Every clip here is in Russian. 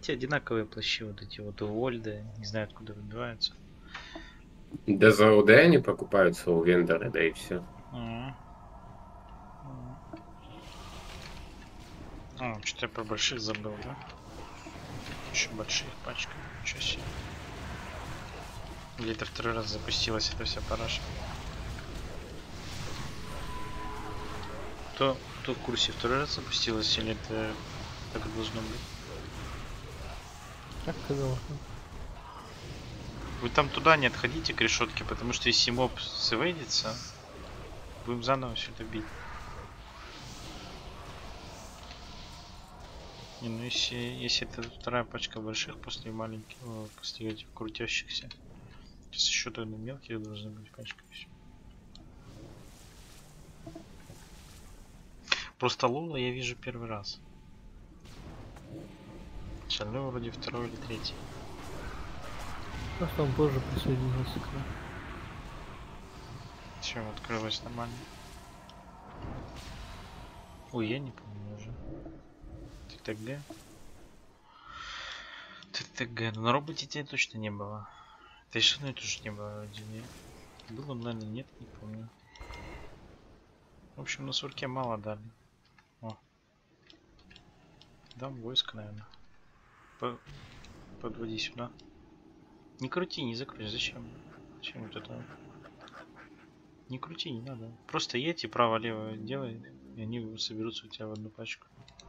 видите, одинаковые плащи вот эти вот у Вольда. Не знаю, откуда выбиваются. Да за ОД они покупаются у вендора, да и все. Что-то я про больших забыл, да? Еще больших пачка. Ничего себе. Или это второй раз запустилась эта вся параша? Кто в курсе, второй раз запустилась или это так и должно быть? Так казалось. Вы там туда не отходите к решетке, потому что если моб свейдится, будем заново все это бить. Не, ну если это вторая пачка больших после маленьких, после этих крутящихся. Сейчас еще тогда мелких должны быть пачка. Еще. Просто Лола я вижу первый раз. Остальное вроде второй или третий. Просто он позже присоединился к нам. Все, открылось нормально. Ой, я не помню уже. ТТГ. ТТГ. Но на роботе тебя точно не было. Да и что тоже не было вроде нет. Было, наверное, нет, не помню. В общем, на сурке мало дали. О. Дам войско, наверное. Подводи сюда. Не крути, не закрой. Зачем? Зачем вот это? Не крути, не надо. Просто едь и право-лево делай, и они соберутся у тебя в одну пачку.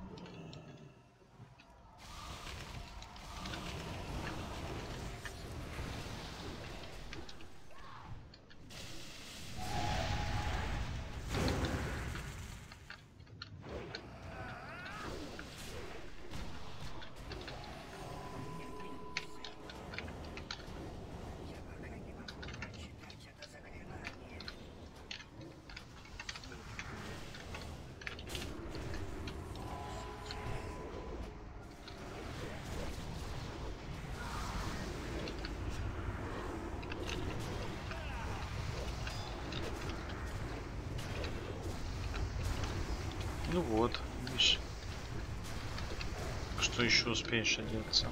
Ну вот, видишь. Что еще успеешь одеться?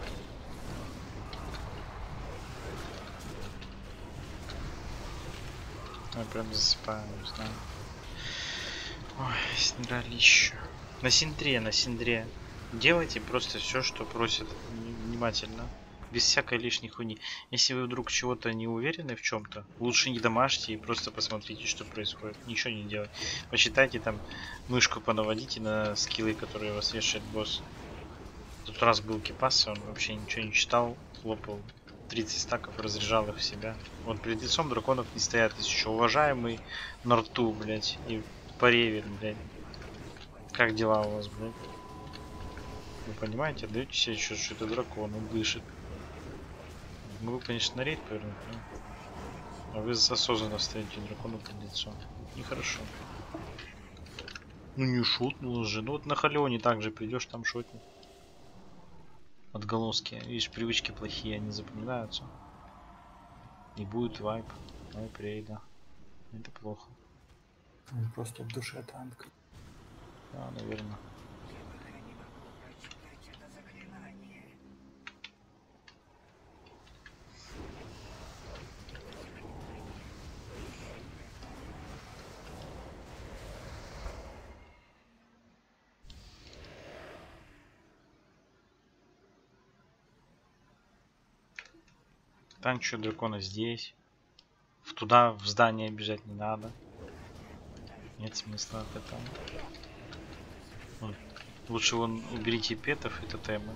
Я прям засыпаю, не знаю. Ой, синдралище. На синдре. Делайте просто все, что просят. Внимательно. Без всякой лишней хуйни. Если вы вдруг чего-то не уверены в чем-то, лучше не домашьте и просто посмотрите, что происходит. Ничего не делать. Почитайте там, мышку понаводите на скиллы, которые вас вешает босс. Тут раз был Кипас, он вообще ничего не читал, хлопал 30 стаков, разряжал их в себя. Вот перед лицом драконов не стоят. Есть еще уважаемый Норту, блять, и Паревин, блять. Как дела у вас, блять? Вы понимаете, отдаете себе еще, что это дракон, он дышит. Могу, конечно, на рейд повернуть, но... А вы осознанно стоите дракону под лицом. Нехорошо. Ну не шутнул же. Ну вот на Халеоне также придешь, там шотни. Отголоски. Видишь, привычки плохие, они запоминаются. И будет вайп. Вайп рейда. Это плохо. Он просто в душе танк. Да, наверное. Танчу дракона здесь. Туда, в здание бежать не надо. Нет смысла от этого. Вот. Лучше вон уберите петов и тотемы.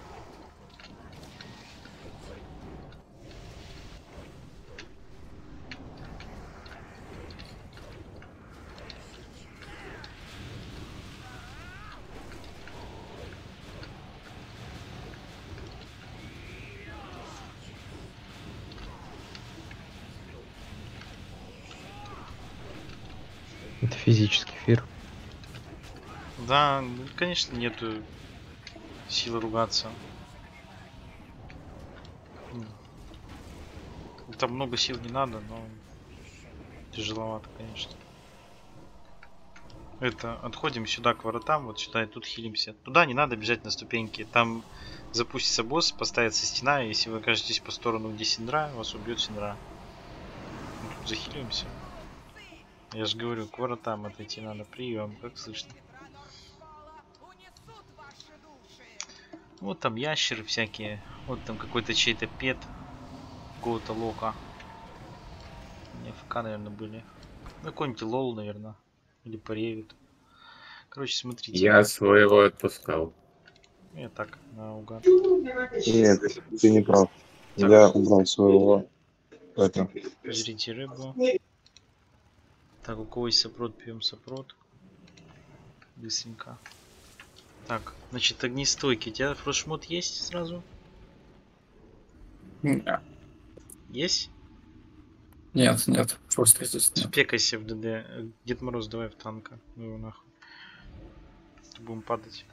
Это физический эфир. Да, конечно, нету силы ругаться. Там много сил не надо, но тяжеловато, конечно. Это, отходим сюда к воротам, вот сюда и тут хилимся. Туда не надо бежать на ступеньки. Там запустится босс, поставится стена, и если вы окажетесь по сторону, где Синдра, вас убьет Синдра. Мы тут захиливаемся. Я же говорю, к воротам отойти надо. Прием, как слышно. Вот там ящеры всякие. Вот там какой-то чей-то пет. Какого-то лока. Не ФК, наверное, были. Ну, какой-нибудь лол, наверное. Или поревит. Короче, смотрите. Я своего отпускал. Я так, наугад. Нет, ты не прав. Так. Я убрал своего. Это. Жрите рыбу. Так, у кого есть сопрот, пьем сопрот. Быстренько. Так, значит, огнестойки. У тебя фрошмот есть сразу? Есть? Нет, просто здесь нет. Спекайся в ДД. Дед Мороз, давай в танка. Ну его нахуй. Будем падать.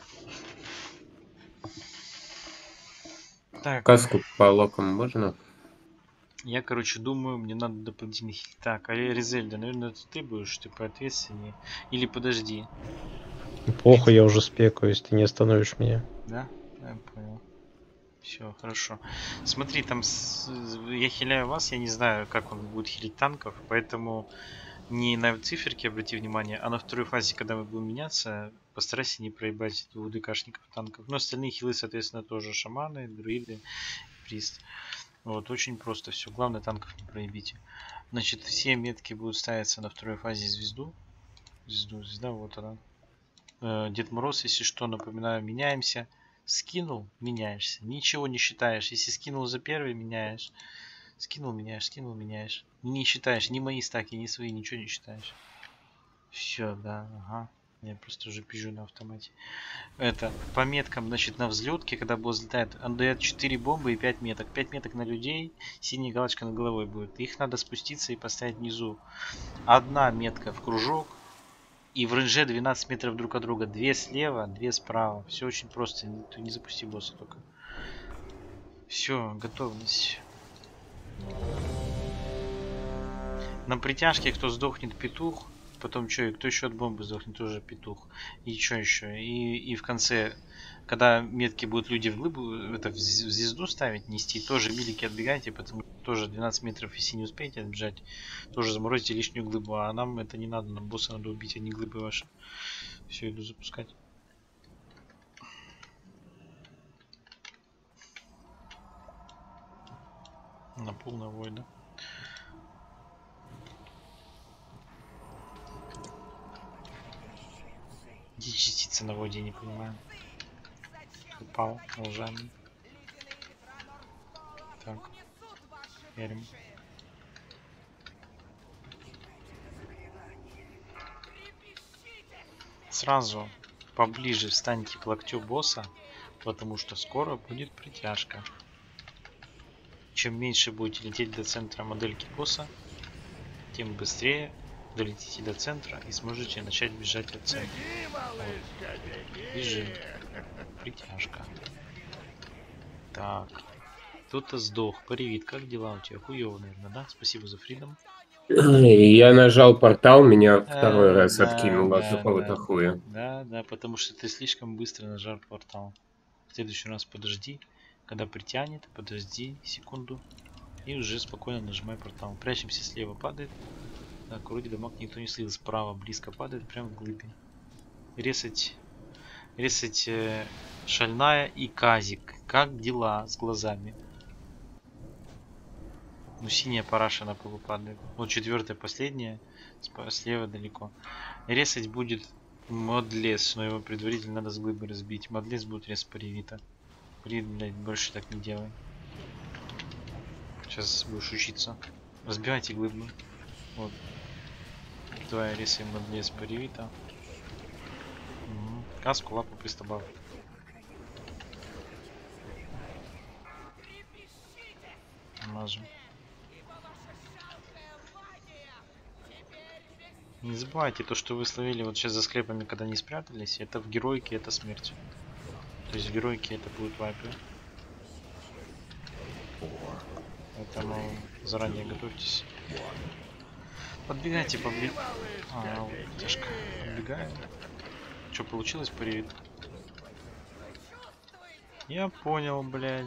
Так, Каску по локам можно? я, короче, думаю, мне надо дополнительных... Так, а Резельда, наверное, это ты будешь, ты поответственнее. Или подожди. Плохо, я уже спекаюсь, ты не остановишь меня. Да? Я понял. Все, хорошо. Смотри, там я хиляю вас, я не знаю, как он будет хилить танков, поэтому не на циферки обрати внимание, а на второй фазе, когда мы будем меняться, постарайся не проебать двух ДКшников танков. Но остальные хилы, соответственно, тоже шаманы, друиды, прист. Вот, очень просто все. Главное, танков не проебите. Значит, все метки будут ставиться на второй фазе звезду. Звезда, вот она. Дед Мороз, если что, напоминаю, меняемся. Скинул, меняешься. Ничего не считаешь. Если скинул за первый, меняешь. Скинул, меняешь. Не считаешь ни мои стаки, ни свои, ничего не считаешь. Все, да, ага. Я просто уже пизжу на автомате. Это, по меткам, значит, на взлетке, когда босс взлетает, он дает 4 бомбы и 5 меток. 5 меток на людей, синяя галочка над головой будет. Их надо спуститься и поставить внизу. Одна метка в кружок. И в рейнже 12 метров друг от друга. 2 слева, 2 справа. Все очень просто. Ты не запусти босса только. Все, готовность. На притяжке, кто сдохнет, петух. Потом что, и кто еще от бомбы сдохнет, тоже петух. И что еще? И в конце, когда метки будут люди в глыбу, это в звезду ставить, нести, тоже милики отбегайте, потому что тоже 12 метров, если не успеете отбежать, тоже заморозите лишнюю глыбу. А нам это не надо, нам босса надо убить, а не глыбы ваши. Все, иду запускать. На полный вой, да? Где частица на воде, не понимаю. Упал, лжами. Так. Верим. Сразу поближе встаньте к локтю босса, потому что скоро будет притяжка. Чем меньше будете лететь до центра модельки босса, тем быстрее долетите до центра и сможете начать бежать от центра. Вот. Бежим. Притяжка. Так. Кто-то сдох. Паревит, как дела у тебя? Хуёво, наверное, да? Спасибо за фридом. Я нажал портал, меня второй раз Да, откинуло от да, какого-то да. хуя. Да, потому что ты слишком быстро нажал портал. В следующий раз подожди, когда притянет, подожди секунду и уже спокойно нажимай портал. Прячемся, слева падает. Так, вроде дамаг никто не слил, справа близко падает, прям в глыбе. Резать шальная и казик. Как дела с глазами? Ну, синяя параша на полу падает. Вот четвертая, последняя. Слева далеко. Резать будет модлес, но его предварительно надо с глыбы разбить. Модлес будет резать паревита. Паревит, блядь, больше так не делай. Сейчас будешь учиться. Разбивайте глыбу. Вот. Давай резаем модлес паревита. Угу. Каску, лапу, пристабав. Мажем. Не забывайте, то, что вы словили вот сейчас за склепами, когда не спрятались, это в геройке, это смерть. То есть в геройке это будет вайпы. Поэтому заранее готовьтесь. Подбегайте поближе. А, вот тяжко. Подбегаем. Что получилось, привет? Я понял, блядь.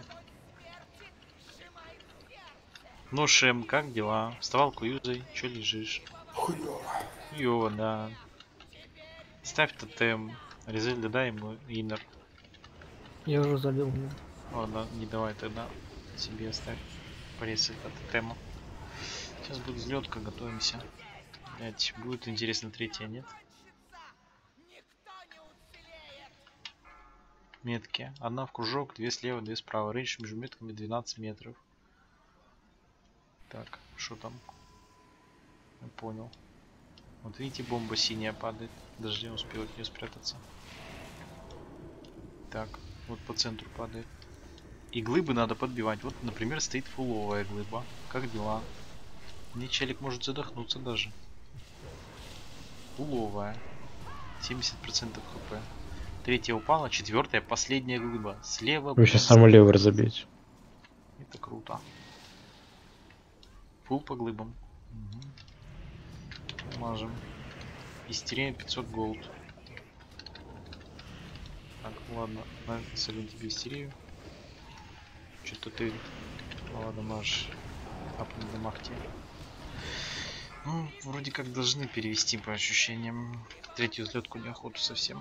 Ну, Шем, как дела? Вставал куюзой, чё лежишь? Хуёво. Йо, да. Ставь тотем. Резельда дай ему иннер. Я уже забил. Ладно, не давай тогда. Себе оставь. Порезать по тотему. Сейчас будет взлетка, готовимся. Блять, будет интересно третья, нет? Метки. Одна в кружок, две слева, две справа. Рейндж между метками 12 метров. Так, что там? Я понял. Вот видите, бомба синяя падает. Даже не успел от нее спрятаться. Так, вот по центру падает. И глыбы надо подбивать. Вот, например, стоит фуловая глыба. Как дела? Мне челик может задохнуться даже. Фуловая. 70% хп. Третья упала, четвертая, последняя глыба. Слева. Вы сейчас самый левый разобьете. Это круто. Фул по глыбам. Угу. Мажем. Истерия 500 голд. Так, ладно. Насолим тебе истерию. Что-то ты... Ладно, можешь апнуть дамаг тебе. Ну, вроде как должны перевести по ощущениям. Третью взлетку неохоту совсем.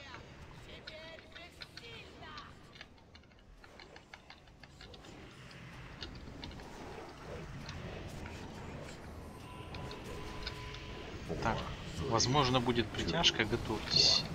Так, возможно будет притяжка, готовьтесь.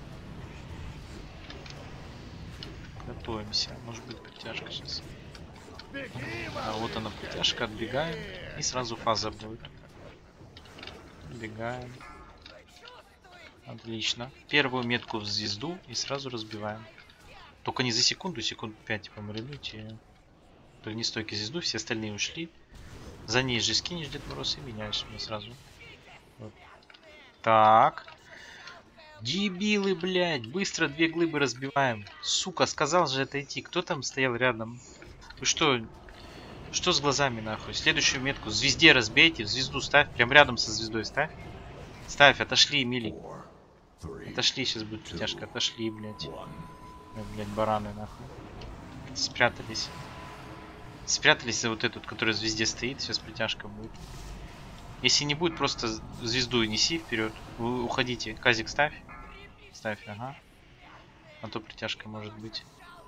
Готовимся, может быть притяжка сейчас. А вот она притяжка, отбегаем и сразу фаза будет. Отбегаем. Отлично. Первую метку в звезду и сразу разбиваем. Только не за секунду, секунд 5 помаринуйте. Не стойки звезду, все остальные ушли. За ней же скинешь Дед Мороз и меняешь мне сразу. Вот. Так. Дебилы, блядь. Быстро две глыбы разбиваем. Сука, сказал же отойти. Кто там стоял рядом? Вы что? Что с глазами нахуй? Следующую метку. Звезде разбейте. В звезду ставь. Прям рядом со звездой ставь. Ставь. Отошли, мили. Отошли, сейчас будет притяжка. Отошли, блядь. Ой, блядь, бараны нахуй. Спрятались. Спрятались за вот этот, который в звезде стоит. Сейчас притяжка будет. Если не будет, просто звезду неси вперед. Вы уходите. Казик ставь. Ставь, ага. А то притяжка может быть.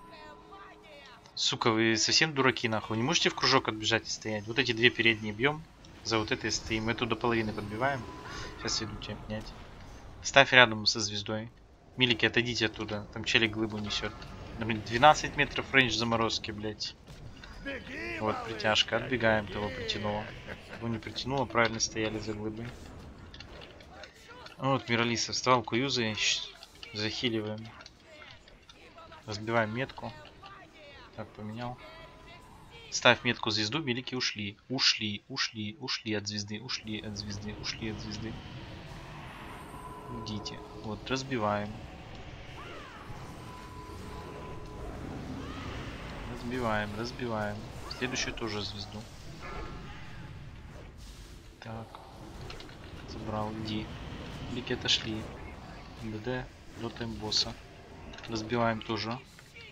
Сука, вы совсем дураки, нахуй. Не можете в кружок отбежать и стоять. Вот эти две передние бьем. За вот этой стоим. Мы тут до половины подбиваем. Сейчас иду тебя пнять. Ставь рядом со звездой. Милики, отойдите оттуда. Там челик глыбу несет. 12 метров рейндж заморозки, блять. Вот притяжка. Отбегаем, того притянуло. Его не притянуло, правильно стояли за глыбой. Вот Миралиса вставал куюзой. Захиливаем. Разбиваем метку. Так, поменял. Ставь метку звезду, великие ушли. Ушли от звезды, ушли от звезды. Идите. Вот, разбиваем. Разбиваем. Следующую тоже звезду. Так. Забрал, иди. Великие отошли. ДД, дотаем босса. Разбиваем тоже.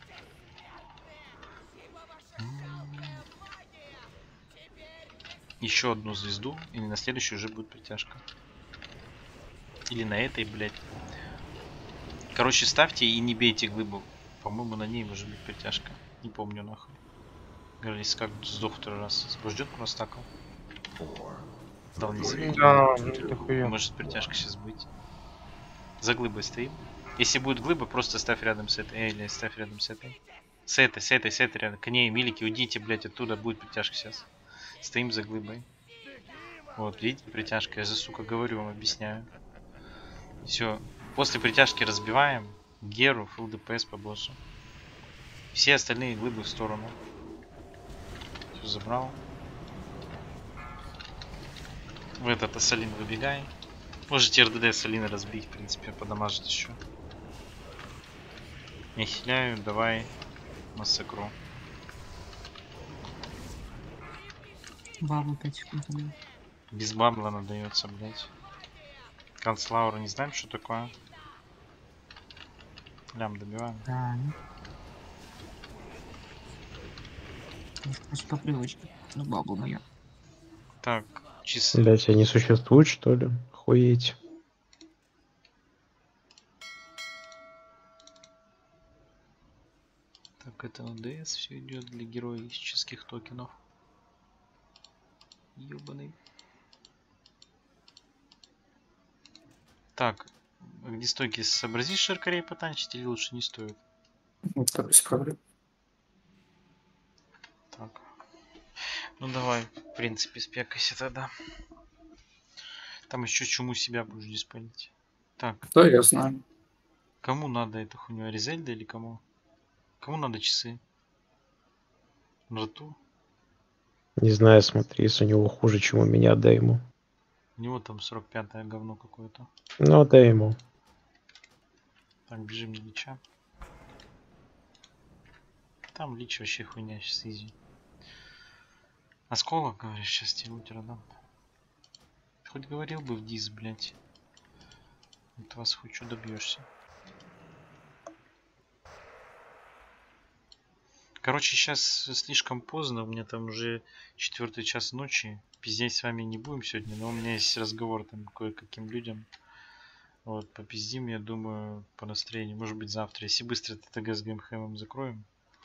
Еще одну звезду, или на следующую уже будет притяжка. Или на этой, блядь. Короче, ставьте и не бейте глыбу. По-моему, на ней может быть притяжка. Не помню нахуй. Говорится, как сдох второй раз. Ждет просто такал. Дал не секунду. Может притяжка сейчас быть. За глыбой стоим. Если будет глыба, просто ставь рядом с этой. Или ставь рядом с этой. С этой рядом. К ней, милики, уйдите, блядь, оттуда будет притяжка сейчас. Стоим за глыбой. Вот, видите, притяжка. Я же, сука, говорю вам, объясняю. Все. После притяжки разбиваем. Геру, фулл ДПС по боссу. Все остальные глыбы в сторону. Все забрал. В этот Ассалин выбегай. Можете РДД Ассалина разбить, в принципе, подамажить еще. Не хиляю, давай массакру. Бабу 5 секунд. Без бабла надается, блять. Канцлаура не знаем, что такое. Лям добиваем. Да. Просто по привычке. Ну, бабу мою. Так, часы. Блять, они существуют, что ли? Охуеть. Так, это ОДС все идет для героических токенов. Ёбаный. Так, где стойки? Сообразишь шаркарей потанчить или лучше не стоит? Это без проблем. Так. Ну давай, в принципе, спекайся тогда. Там еще чуму себя будешь диспелить. Так, Да, я знаю. кому надо эту хуйню? Аризельда или кому? Кому надо часы? Рту? Не знаю, смотри, если у него хуже, чем у меня, дай ему. У него там 45-е говно какое-то. Ну, дай ему. Так, бежим на лича. Там лич вообще хуйня, сейчас изи. Осколок, говоришь, сейчас тебе лутера дам. Хоть говорил бы в диз, блять. От вас хоть что добьешься. Короче, сейчас слишком поздно, у меня там уже 4 час ночи. Пиздеть с вами не будем сегодня, но у меня есть разговор там кое-каким людям. Вот, попиздим, я думаю, по настроению. Может быть завтра, если быстро ТТГ с ГМХМом закроем.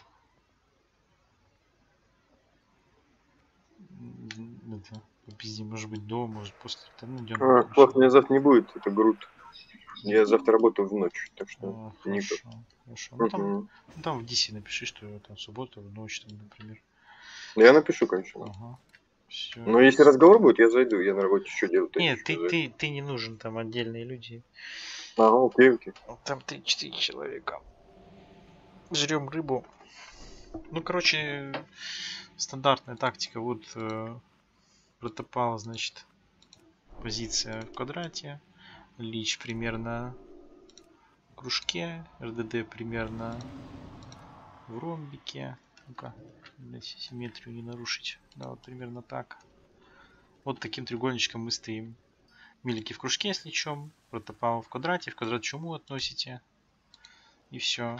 Это, попиздим, может быть до, может после. Там найдем. Класс, меня завтра не будет, это груд. Я завтра работаю в ночь, так что никак. Хорошо, хорошо. Ну, там в DC напиши, что там суббота, в ночь, там, например. Я напишу, конечно. Ага. Все. Но если разговор будет, я зайду, я на работе что делаю? Нет, ты не нужен, там отдельные люди. Ага, окей. Там 3-4 человека. Жрем рыбу. Ну, короче, стандартная тактика. Вот протопала, значит, позиция в квадрате. Лич примерно в кружке. РДД примерно в ромбике. Ну-ка, симметрию не нарушить. Да, вот примерно так. Вот таким треугольничком мы стоим. Милики в кружке с личом. Протопала в квадрате. В квадрат чуму относите. И все.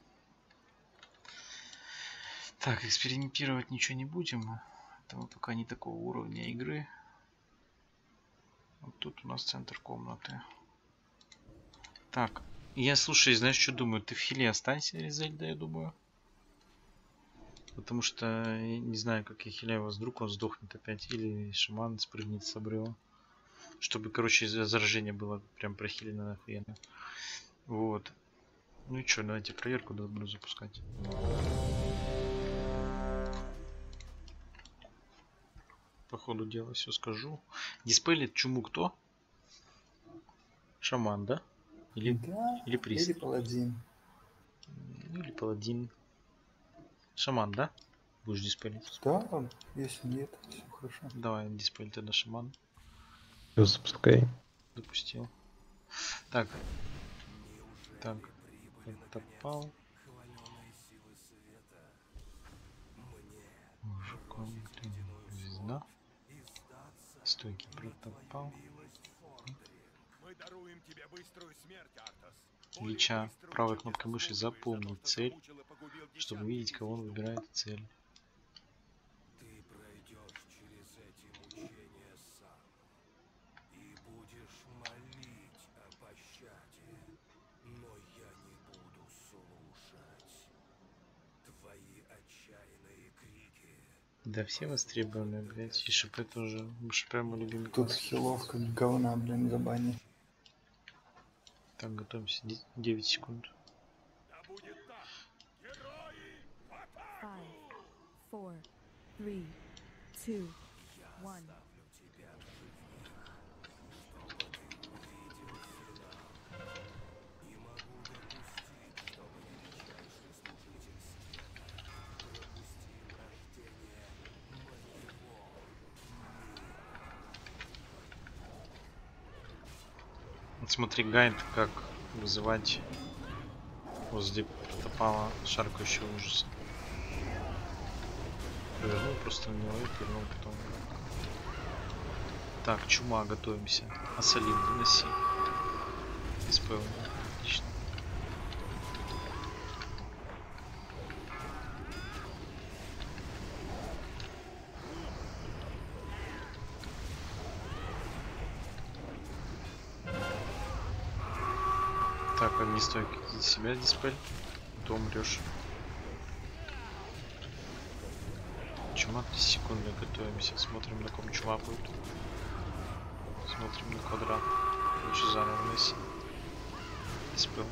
Так, экспериментировать ничего не будем. Это пока не такого уровня игры. Вот тут у нас центр комнаты. Так, я, слушай, знаешь, что думаю? Ты в хиле останься, Резельда, я думаю. Потому что я не знаю, как я хиляю вас, вдруг он сдохнет опять. Или шаман спрыгнет с обрыва. Чтобы, короче, заражение было прям прохилено нахуенно. Вот. Ну и что, давайте проверку буду запускать. По ходу дела все скажу. Диспелит чуму кто? Шаман, да? Или прист? Или паладин. Или паладин. Шаман, да? Будешь диспелить? Да, если нет, все хорошо. Давай, диспель тогда шаман. Всё, запускай. Запустил. Так. Так. Протопал. Звезда. Стойки протопал. Лича правой кнопкой мыши запомнить цель, чтобы видеть, кого он выбирает цель. Да, все востребованные, блять. И ШП тоже. ШП мой любимый. Тут хиловка говна, блин, забани. Так, готовимся. 9 секунд. 5, 4, 3, 2, 1. Вот смотри, гайд, как вызывать возле протопала шаркающего ужаса. Повернул просто на него и повернул потом. Так, чума, готовимся. Асалин, выноси. СП. Отлично. Так, огнестойкий за себя диспель. То умрешь. Чума 3 секунды, готовимся. Смотрим, на ком чума будет. Смотрим на квадрат. Лучше заново выноси. Диспел.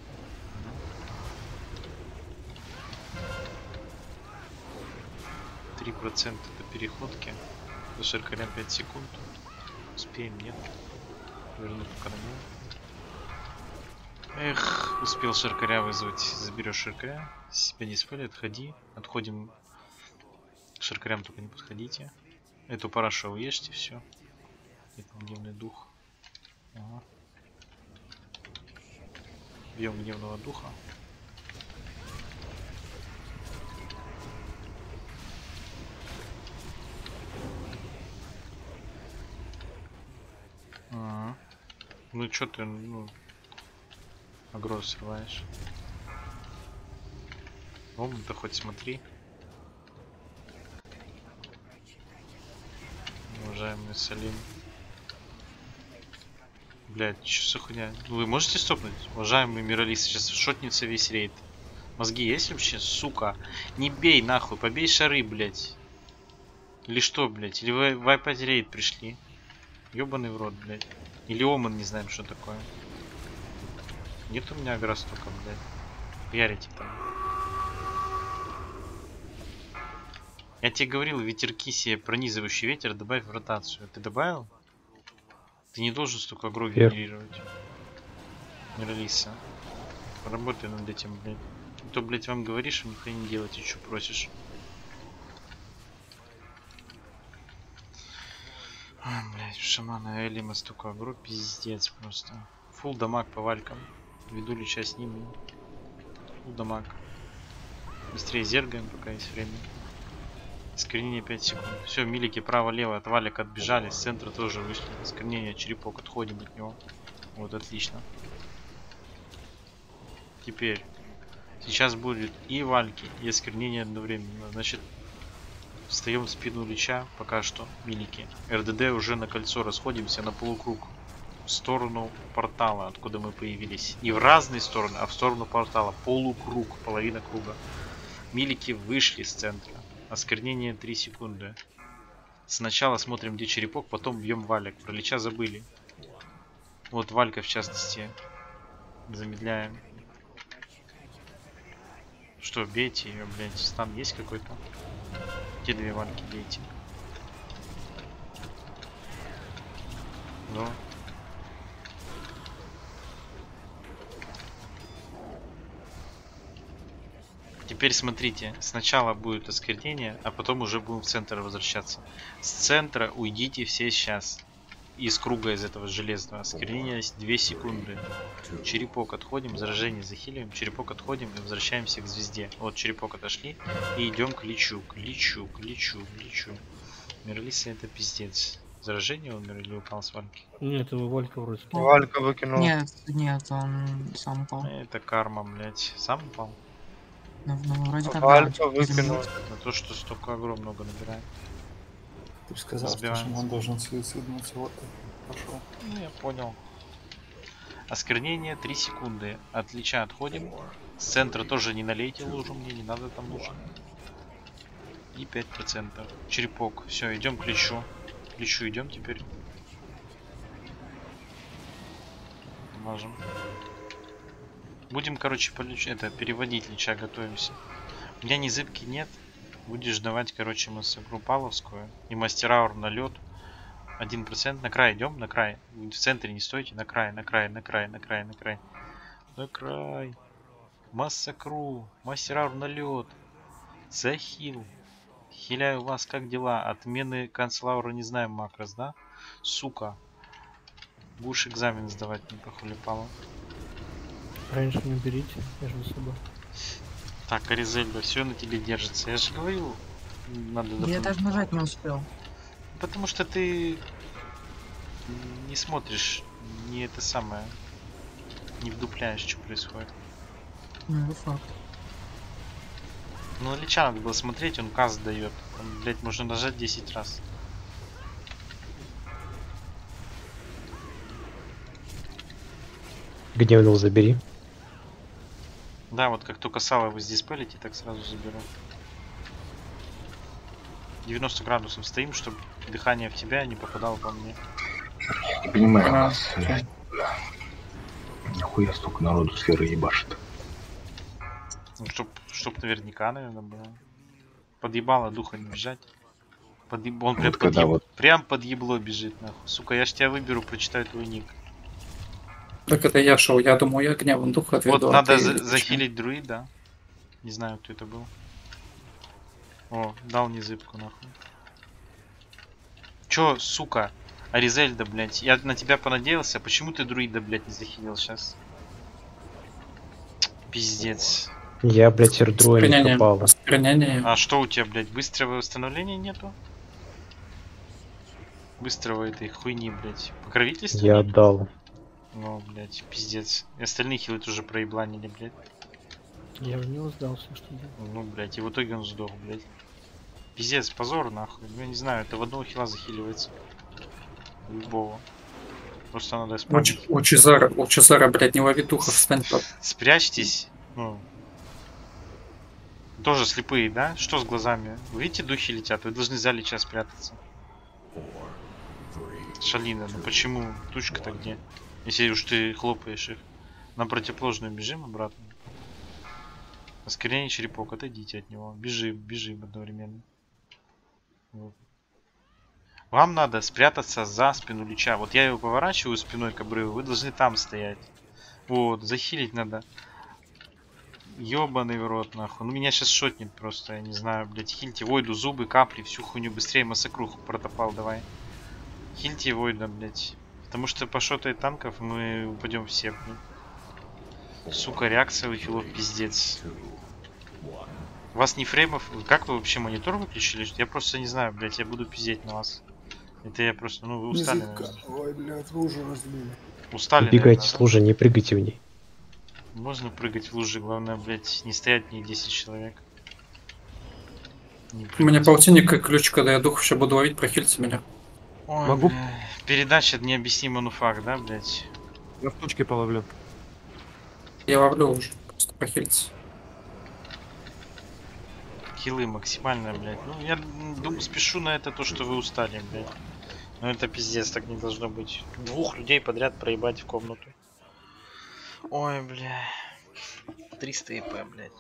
3% до переходки. До шаркаря 5 секунд. Успеем, нет? Верну пока на него. Эх, успел шаркаря вызвать. Заберешь шаркаря. Себя не спали, отходи. Отходим. К шаркарям только не подходите. Эту парашу уешьте, все. Это гневный дух. Ага. Бьем гневного духа. Ага. Ну чё ты, ну, агро срываешь? Ты хоть смотри. Уважаемый Салим. Блядь, что за хуйня? Вы можете стопнуть? Уважаемый Миралис, сейчас шотнется весь рейд. Мозги есть вообще? Сука. Не бей нахуй, побей шары, блядь. Или что, блядь? Или вы в опять рейд пришли? Ёбаный в рот, блядь. Или Оман, не знаем, что такое. Нет у меня агро столько, блядь. Ярите там. Я тебе говорил, ветерки себе, пронизывающий ветер, добавь в ротацию. Ты добавил? Ты не должен столько агро генерировать. Миралиса. Поработай над этим, блядь. А то, блядь, вам говоришь, а нихуя не делать, и что просишь. Ай, блядь, у шамана Элима столько агро, пиздец просто. Фулл дамаг по валькам. Веду лича с ними. Фулл дамаг. Быстрее зергаем, пока есть время. Искоренение 5 секунд. Все, милики право-лево от валик отбежали. С центра тоже вышли. Искоренение, черепок, отходим от него. Вот, отлично. Теперь. Сейчас будет и вальки, и искоренение одновременно. Значит, встаем в спину лича. Пока что, милики. РДД уже на кольцо расходимся на полукруг. В сторону портала, откуда мы появились. Не в разные стороны, а в сторону портала. Полукруг, половина круга. Милики вышли с центра. Осквернение 3 секунды. Сначала смотрим, где черепок, потом бьем валик. Про лича забыли. Вот валька в частности. Замедляем. Что, бейте ее, блядь. Стан есть какой-то? Те 2 вальки бейте. Ну. Теперь смотрите, сначала будет осквернение, а потом уже будем в центр возвращаться. С центра уйдите все сейчас. Из круга из этого железного. Осквернение 2 секунды. Черепок отходим, заражение захиливаем, черепок отходим и возвращаемся к звезде. Вот черепок отошли и идем к личу, к личу, к личу, к личу. Миралиса это пиздец. Заражение умер или упал с вальки? Нет, его Валька вроде. Валька выкинул. Нет, он сам упал. Это карма, блять. Сам упал? Ну, вроде так. Валька выкинул. На то, что столько агро много набирает. Ты же сказал, что он должен суициднуться. Вот ты пошел. Ну, я понял. Осквернение 3 секунды. От лича отходим. С центра тоже не налейте лужу, мне не надо там лужи. И 5%. Черепок. Все, идем к личу. К личу идем теперь. Можем. Будем, короче, это переводить лича, готовимся. У меня ни зыбки нет. Будешь давать, короче, массакру павловскую. И мастераур на лед. 1%. На край идем, на край. В центре не стойте. На край, на край, на край, на край, на край. На край. Массакру. Мастераур на лед. Захил. Хиляю вас, как дела? Отмены канцлаура не знаем, макрос, да? Сука. Будешь экзамен сдавать, не похулипало. Раньше не берите, я же за собой. Так, Аризельда, все на тебе держится. Я же говорил, надо... Я даже нажать не успел. Потому что ты не смотришь, не это самое, не вдупляешь, что происходит. Ну, факт. Ну, на Лича надо было смотреть, он каст дает. Там, блять, можно нажать 10 раз. Гневного забери. Да, вот как только сало вы здесь пылите, так сразу заберу. 90 градусов стоим, чтобы дыхание в тебя не попадало по мне. Не понимаю, А, нас, нихуя столько народу сферы ебашит. Ну, чтоб наверняка, наверное, было. Подъебало духа не бежать. Он прям, Вот когда вот- прям под ебло бежит, нахуй. Сука, я ж тебя выберу, прочитаю твой ник. Так это я шел, я думаю, я гневом духа отведу. Вот а надо ты- захилить друида. Не знаю, кто это был. О, дал незыбку, нахуй. Чё, сука? Аризельда, блядь, я на тебя понадеялся. Почему ты друида, блядь, не захилил сейчас? Пиздец. Я, блядь, Эрдруя не Осквернение. попал. Осквернение. А что у тебя, блядь, быстрого восстановления нету? Быстрого этой хуйни, блядь. Покровительства? Я нет? отдал. Ну, блядь, пиздец. И остальные хилы тоже проебланили, блядь. Я в него сдался, что делать. Ну, блядь, и в итоге он сдох, блядь. Пиздец, позор, нахуй. Ну, я не знаю, это в одного хила захиливается. Любого. Просто надо спамить. У Чезара, блядь, не лови духов, встань под. Спрячьтесь. Ну. Тоже слепые, да? Что с глазами? Вы видите, духи летят? Вы должны за Лича спрятаться. Шалина, ну почему? Тучка-то где? Если уж ты хлопаешь их. На противоположную бежим обратно. Осквернение черепок, отойдите от него. Бежим одновременно. Вот. Вам надо спрятаться за спину Лича. Вот я его поворачиваю спиной к обрыву, вы должны там стоять. Вот, захилить надо. Ёбаный в рот, нахуй. Ну меня сейчас шотнет просто, я не знаю, блять. Хильте Войду, зубы, капли, всю хуйню. Быстрее массакруху протопал, давай. Хильте Войда, блять. Потому что по шотой танков мы упадем все, блядь. Сука, реакция у хилов пиздец. У вас не фреймов? Как вы вообще монитор выключили? Я просто не знаю, блять, я буду пиздеть на вас. Это я просто, ну вы устали, наверное. Ой, блядь, лужу разлили. Устали, Убегайте наверное, с лужи, не прыгайте в ней. да? Можно прыгать в лужи, главное, блять, не стоять в ней 10 человек. Не У меня прыгать. полтинник и ключ, когда я духов сейчас буду ловить, прохильте меня. Ой, Могу? бля. Передача необъяснимый факт, да, блять? Я в точке половлю. Я ловлю уже, просто прохильте. Хилы максимально, блять. Ну, я думаю, спешу на это то, что вы устали, блять. Но это пиздец, так не должно быть. Двух людей подряд проебать в комнату. Ой, бля. 300 ИП, блять.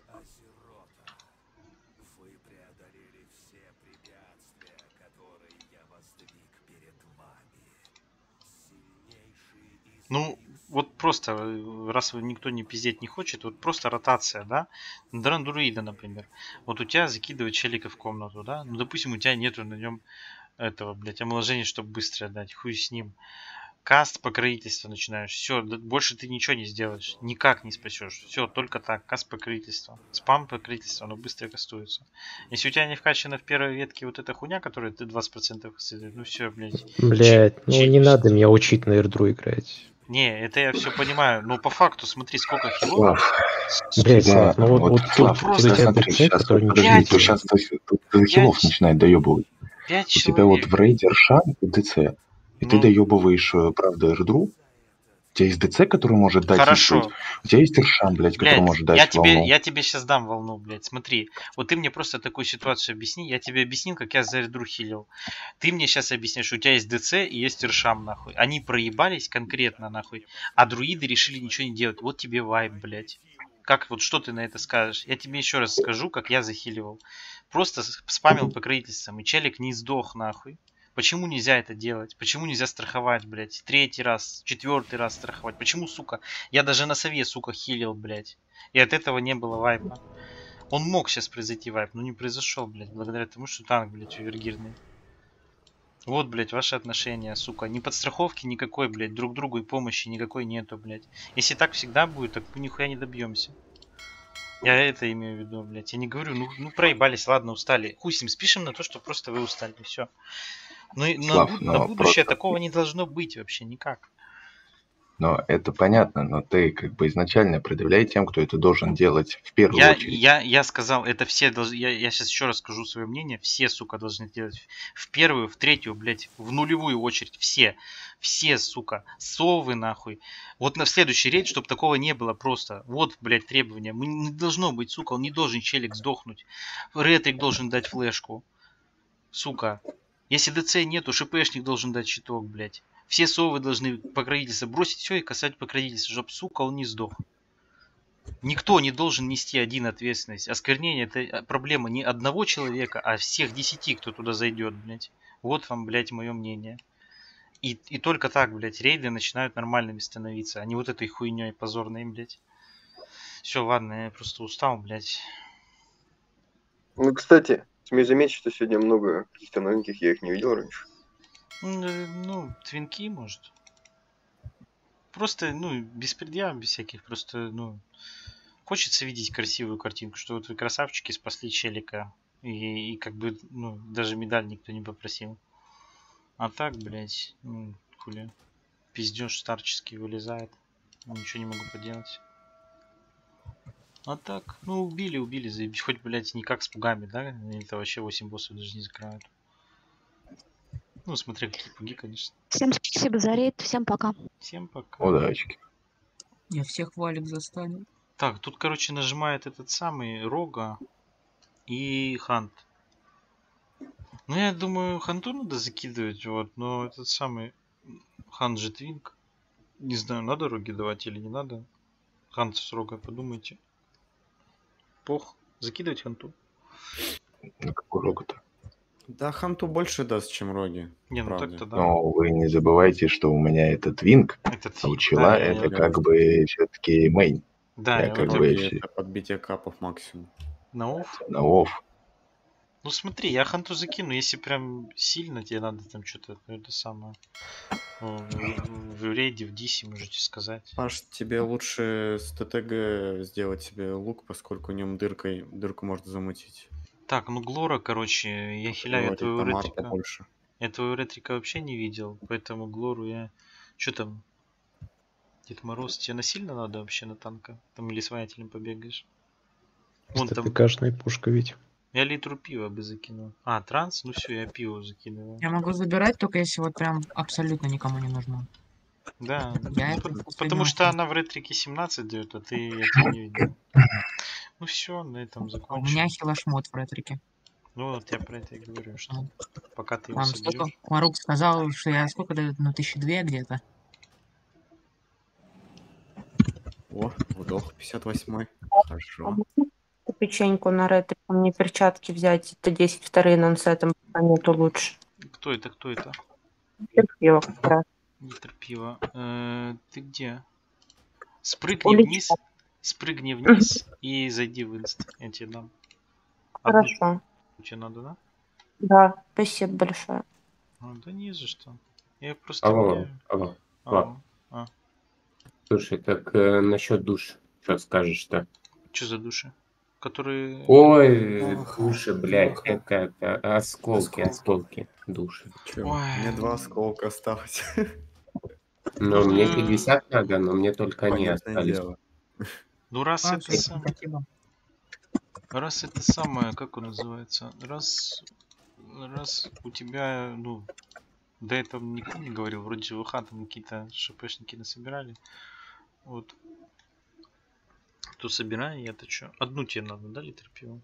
Ну, вот просто, раз никто не пиздеть не хочет, вот просто ротация, да? Драндруида, например. Вот у тебя закидывают челика в комнату, да? Ну, допустим, у тебя нету на нем этого, блядь, омоложения, чтобы быстро дать. Хуй с ним. Каст покровительства начинаешь. Все, больше ты ничего не сделаешь. Никак не спасешь. Все, только так. Каст покровительства. Спам покровительства, оно быстро кастуется. Если у тебя не вкачана в первой ветке вот эта хуйня, которая ты 20% кастует, ну все, блядь. Блять, ну не надо меня учить на Эрдру играть. Не, это я все понимаю. Но по факту, смотри, сколько хилов. Блять, Да, Слав, ну вот вот, тут Слав, вот просто у тебя смотри, ДЦ, сейчас, который не подожди, Пять. то сейчас до хилов начинает доебывать. 5 У тебя вот человек. в рейде Ршан и ДЦ. И ты Ну. доебываешь, правда, Эрдру. У тебя есть ДЦ, который может дать Хорошо. инпут. У тебя есть Ршан, блядь, который Блядь, может дать я тебе, волну. я тебе сейчас дам волну, блядь. Смотри, вот ты мне просто такую ситуацию объясни. Я тебе объяснил, как я за Эрдру хилил. Ты мне сейчас объяснишь, у тебя есть ДЦ и есть Иршам, нахуй. Они проебались конкретно, нахуй. А друиды решили ничего не делать. Вот тебе вайб, блядь. Как вот что ты на это скажешь? Я тебе еще раз скажу, как я захиливал. Просто спамил покровительством, и челик не сдох, нахуй. Почему нельзя это делать? Почему нельзя страховать, блядь? 3-й раз, 4-й раз страховать? Почему, сука? Я даже на сове, сука, хилил, блядь. И от этого не было вайпа. Он мог сейчас произойти вайп, но не произошел, блядь. Благодаря тому, что танк, блядь, овергирный. Вот, блядь, ваши отношения, сука. Ни подстраховки никакой, блядь. Друг другу и помощи никакой нету, блядь. Если так всегда будет, так мы нихуя не добьемся. Я это имею в виду, блядь. Я не говорю, ну проебались, ладно, устали. Хуй с ним, спишем на то, что просто вы устали, все. Ну и Слав, на но будущее просто... такого не должно быть вообще никак. Но это понятно, но ты как бы изначально предъявляй тем, кто это должен делать в первую очередь. Я сказал, это все должны. Я сейчас еще раз скажу свое мнение. Все, сука, должны делать в первую, в третью, блядь, в нулевую очередь. Все. Все, сука. Совы, нахуй. Вот на следующий рейд, чтобы такого не было просто. Вот, блядь, требования. Не должно быть, сука, он не должен челик сдохнуть. Ретрик должен дать флешку. Сука. Если ДЦ нету, ШПшник должен дать щиток, блядь. Все совы должны покровительство бросить все и касать покровительства, чтобы, сука, он не сдох. Никто не должен нести один ответственность. Осквернение это проблема не одного человека, а всех 10, кто туда зайдет, блядь. Вот вам, блядь, мое мнение. И только так, блядь, рейды начинают нормальными становиться, а не вот этой хуйней позорной, блядь. Все, ладно, я просто устал, блядь. Ну, кстати, смею заметить, что сегодня много каких-то новеньких, я их не видел раньше. Ну, твинки, может. Просто, ну, без предъяв, без всяких, просто, ну... Хочется видеть красивую картинку, что вот вы красавчики спасли челика. И как бы, ну, даже медаль никто не попросил. А так, блядь, ну, хули. Пиздеж старческий вылезает. Ничего не могу поделать. А так, ну, убили, заебись. Хоть, блядь, никак с пугами, да? Это вообще 8 боссов даже не закрывают. Ну, смотря какие пуги, конечно. Всем спасибо за рейд, всем пока. Всем пока. Удачки. Я всех валик застану. Так, тут, короче, нажимает этот самый Рога и Хант. Ну, я думаю, Ханту надо закидывать, вот, но этот самый Хант же твинк. Не знаю, надо Роги давать или не надо. Хант с Рогой, подумайте. Пох, закидывать Ханту. На какой рог-то? Да, Ханту больше даст, чем Роги. Не, ну правда. так-то да. Но вы не забывайте, что у меня это твинк, Это а у Чела да, это как бы все-таки мейн. Да, Я я как вот бы Роги это подбитие капов максимум. на офф. на офф. Ну смотри, я Ханту закину, если прям сильно тебе надо там что-то, это самое. В рейде, в дисе можете сказать. Паш, тебе лучше с ТТГ сделать себе лук, поскольку в нем дырку можно замутить. Так, ну Глора, короче, я хиляю Вроде твоего Тамара ретрика. побольше. Я твоего ретрика вообще не видел, поэтому Глору я... Что там? Дед Мороз, тебе насильно надо вообще на танка? Там или с воятелем побегаешь? Вон там... ТПКшная пушка ведь. Я литру пива бы закинул. А, транс? Ну все, я пиво закидываю. Я могу забирать, только если вот прям абсолютно никому не нужно. Да, Я ну, это потому что она в ретрике 17 дает, а ты это не видел. Ну все, на этом У закончим. меня хилошмот в ретрике. Ну вот я про это и говорю, что пока ты его Там сколько? соберешь. Марук сказал, что я сколько дают? Ну, 1002 где-то. О, вдох 58-й. Хорошо. Печеньку на ретрике, мне перчатки взять, это 10 вторые нонсетом, пока нету лучше. Кто это, кто это? Терпила как раз. Литр пива. Ты где? Спрыгни вниз и зайди в инст. Я тебе дам. Хорошо. Тебе надо, да? Да, спасибо большое. Да не за что. Я просто... Алло. Слушай, так насчет душ, что скажешь-то? Что за души? Которые... Ой, души, блядь, это осколки души. Чё? Мне 2 осколка осталось. Ну, мне 50 надо, но мне только они остались. Ну, раз это самое, как он называется? Раз у тебя, ну, до этого никто не говорил, вроде ЖВХ там какие-то ШПшники насобирали. Вот. То собирай, я-то что? Одну тебе надо, да, литр пива?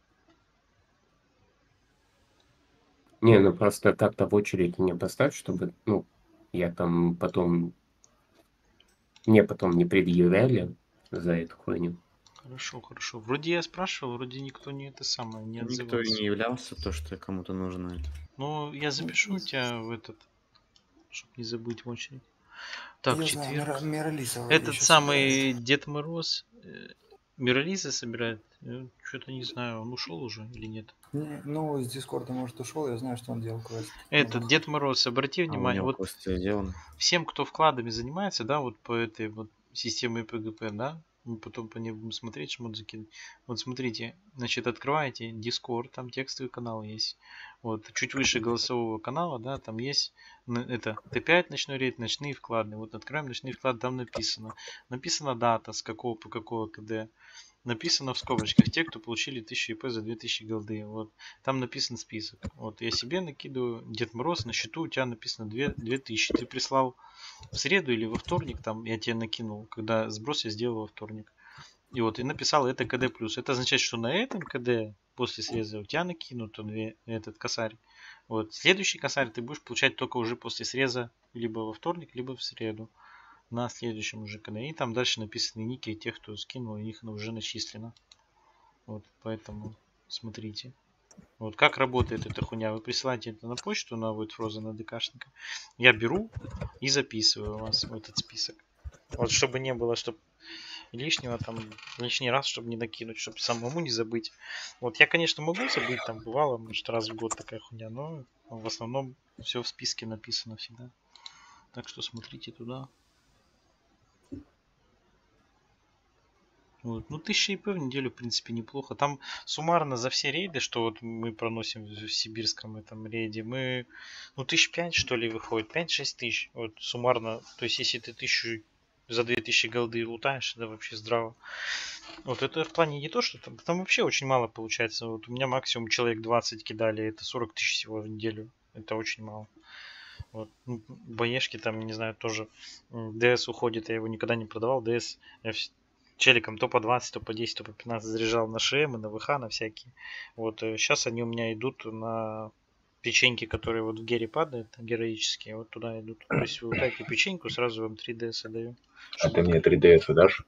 Не, ну просто как-то в очередь мне поставь, чтобы, ну, я там потом... Мне потом не предъявляли за эту хуйню. Хорошо, хорошо. Вроде я спрашивал, вроде никто не это самое, не отзывался. Никто и не являлся, то, что кому-то нужно это. Ну, я запишу тебя в этот, чтобы не забыть в очередь. Так, Я четверг. знаю, Мирализа Этот самый Дед Мороз Мирализа собирает? Что-то не знаю, он ушел уже или нет? Не, ну, с Дискорда, может, ушел, я знаю, что он делал квест. Этот Дед Мороз, обрати внимание, вот сделано. всем, кто вкладами занимается, да, вот по этой вот системе ПГП, да, Мы потом по ней будем смотреть, шмот закинуть. Вот смотрите, значит, открываете Discord, там текстовый канал есть. Вот, чуть выше голосового канала, да, там есть это Т5 ночной рейд, ночные вкладные. Вот откроем ночные вклады, там написано. Написана дата, с какого по какого КД. Написано в скобочках те, кто получили 1000 ИП за 2000 голды. Вот. Там написан список. Вот я себе накидываю. Дед Мороз, на счету у тебя написано 2000. Ты прислал в среду или во вторник, там я тебе накинул, когда сброс я сделал во вторник. И вот, и написал это КД+. Это означает, что на этом КД после среза у тебя накинут этот косарь. Вот. Следующий косарь ты будешь получать только уже после среза либо во вторник, либо в среду. На следующем уже КД. И там дальше написаны ники тех, кто скинул, и их уже начислено. Вот, поэтому смотрите. Вот как работает эта хуйня. Вы присылаете это на почту, на Voidfrozen, на ДКшника. Я беру и записываю вас в этот список. Вот чтобы не было, чтобы лишнего там, лишний раз, чтобы не накинуть, чтобы самому не забыть. Вот я, конечно, могу забыть, там бывало, может, раз в год такая хуйня, но в основном все в списке написано всегда. Так что смотрите туда. Вот. Ну, 1000 ИП в неделю, в принципе, неплохо. Там суммарно за все рейды, что вот мы проносим в сибирском этом рейде, мы, ну, 1005, что ли, выходит, 5-6 тысяч. Вот суммарно, то есть, если ты 1000 за 2000 голды лутаешь, это вообще здраво. Вот это в плане не то, что там вообще очень мало получается. Вот у меня максимум человек 20 кидали, это 40 тысяч всего в неделю. Это очень мало. Вот. Ну, боешки там, не знаю, тоже ДС уходит, я его никогда не продавал. ДС я челиком то по 20, то по 10, то по 15 заряжал на ШМ, на ВХ, на всякие. Вот сейчас они у меня идут на печеньки, которые вот в гере падают, героические, вот туда идут. То есть вы лутаете печеньку, сразу вам 3 ДС даю. А ты мне 3 ДС дашь?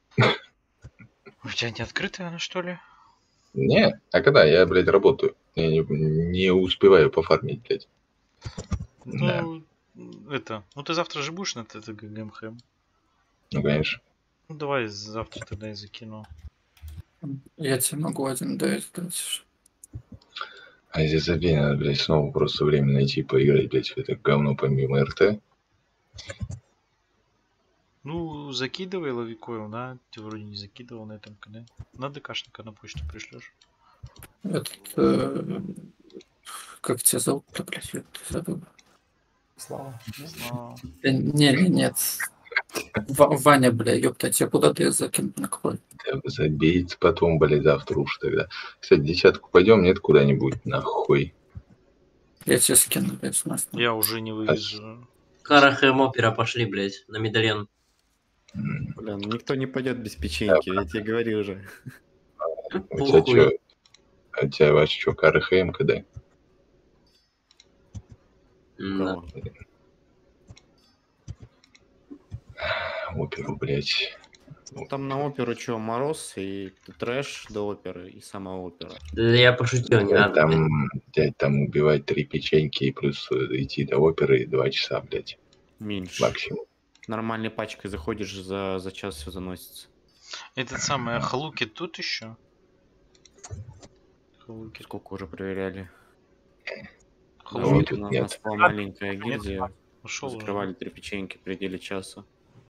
У тебя не открытая она, что ли? Не, а когда? Я, блядь, работаю. Я не успеваю пофармить, блядь. Ну, да. Ну ты завтра же будешь на это ГМХ? Ну, конечно. Ну давай завтра тогда и закину. Я тебе могу 1 ДС дать. А здесь забей, надо, блядь, снова просто время найти, поиграть, блядь, в это говно помимо РТ. Ну, закидывай ловикойл, да? Ты вроде не закидывал на этом КД. На ДКшника на почту пришлешь. Как тебя зовут-то, блядь, я забыл. Слава. Нет. Ваня, бля, ёпта, тебе куда ты закинул на какой? Да забейте потом, блядь, завтра уж тогда. Кстати, 10-ку пойдем, нет, куда-нибудь, нахуй. Я тебе скину, блядь, с нас. Я уже не вывезу. Карахэм опера пошли, блядь, на медальон. Бля, ну никто не пойдет без печеньки, я тебе говорил уже. У тебя что? А у тебя ваш что, КРХМ КД? Да. Оперу, блядь. Ну, там на оперу что, Мороз и трэш до оперы и сама опера. Да я пошутил, не надо. Там, блядь, там убивать 3 печеньки и плюс идти до оперы 2 часа, блядь. Меньше. Максимум. Нормальной пачкой заходишь, за час все заносится. Этот самый Халуки тут еще? Халуки. Сколько уже проверяли? Халуки У нас была маленькая гильдия. Ушел закрывали 3 печеньки в пределе часа.